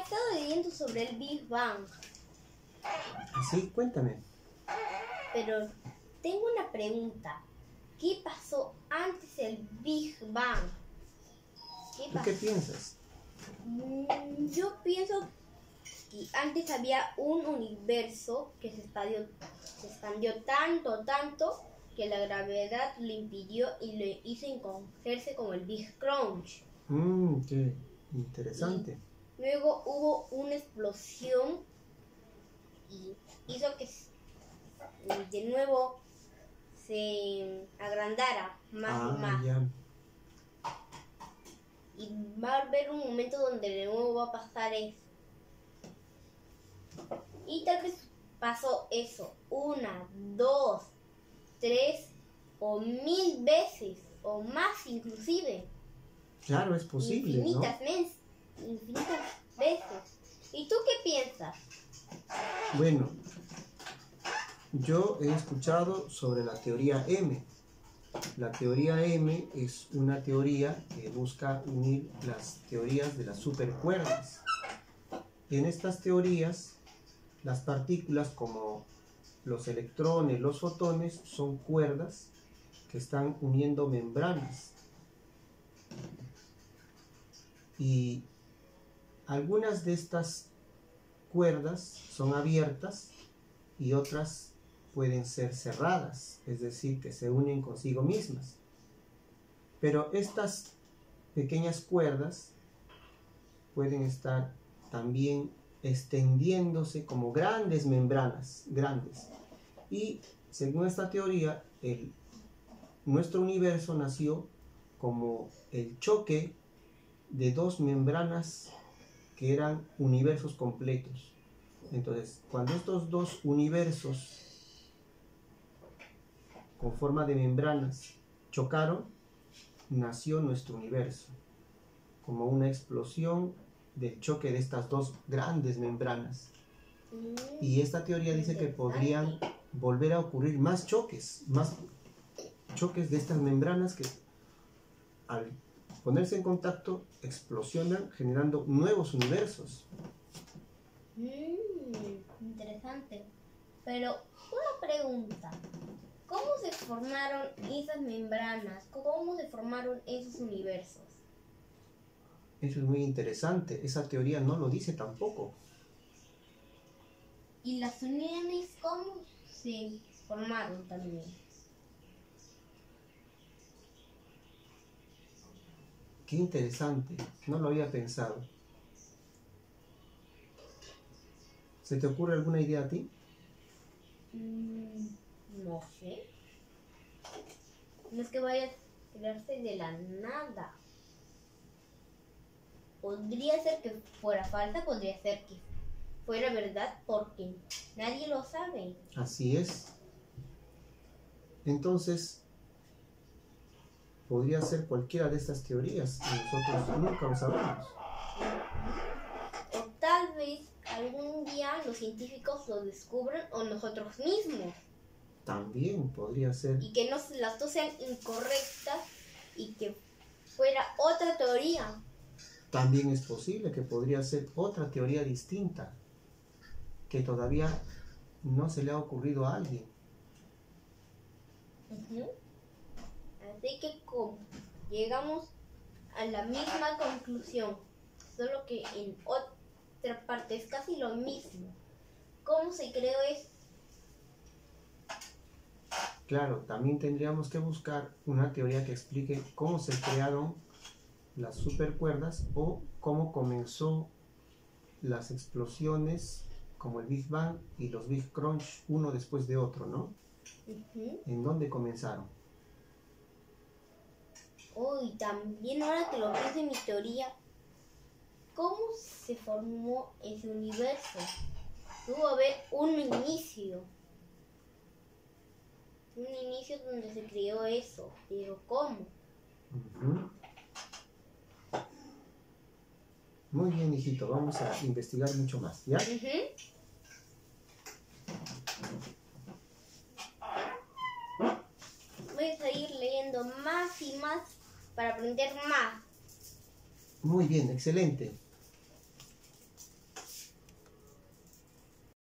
estado leyendo sobre el Big Bang, ¿Así? Cuéntame. pero tengo una pregunta. ¿Qué pasó antes del Big Bang? ¿Tú qué piensas? Yo pienso que antes había un universo que se expandió tanto que la gravedad lo impidió y lo hizo encogerse como el Big Crunch. Qué interesante. Y luego hubo una explosión y hizo que de nuevo se agrandara más y más. Ya. Y va a haber un momento donde de nuevo va a pasar eso. Y tal vez pasó eso 1, 2, 3 o 1000 veces o más inclusive. Claro, es posible, infinitas veces. ¿Y tú qué piensas? Bueno, yo he escuchado sobre la teoría M. La teoría M es una teoría que busca unir las teorías de las supercuerdas. En estas teorías, las partículas como los electrones, los fotones, son cuerdas que están uniendo membranas. Y algunas de estas cuerdas son abiertas y otras pueden ser cerradas, es decir, que se unen consigo mismas. Pero estas pequeñas cuerdas pueden estar también extendiéndose como grandes membranas, grandes. Y según esta teoría, nuestro universo nació como el choque de dos membranas que eran universos completos. Entonces, cuando estos dos universos con forma de membranas chocaron, nació nuestro universo, como una explosión del choque de estas dos grandes membranas. Y esta teoría dice que podrían volver a ocurrir más choques de estas membranas que al ponerse en contacto explosionan generando nuevos universos. Interesante. Pero una pregunta. ¿Cómo se formaron esas membranas? ¿Cómo se formaron esos universos? Eso es muy interesante. Esa teoría no lo dice tampoco. ¿Y las uniones cómo se formaron también? Qué interesante. No lo había pensado. ¿Se te ocurre alguna idea a ti? No sé. No es que vaya a crearse de la nada. Podría ser que fuera falsa, podría ser que fuera verdad, porque nadie lo sabe. Así es. Entonces, podría ser cualquiera de estas teorías y nosotros nunca lo sabemos. O tal vez algún día los científicos lo descubran o nosotros mismos. También podría ser. Y que las dos sean incorrectas y que fuera otra teoría. También es posible que podría ser otra teoría distinta que todavía no se le ha ocurrido a alguien. Así que llegamos a la misma conclusión, solo que en otra parte es casi lo mismo. ¿Cómo se creó eso? Claro, también tendríamos que buscar una teoría que explique cómo se crearon las supercuerdas o cómo comenzó las explosiones como el Big Bang y los Big Crunch uno después de otro, ¿no? ¿En dónde comenzaron? Y también ahora que lo pienso en mi teoría, ¿cómo se formó ese universo? Tuvo que haber un inicio donde se creó eso, pero ¿cómo? Muy bien, hijito, vamos a investigar mucho más, ¿ya? Voy a seguir leyendo más y más para aprender más. Muy bien, excelente.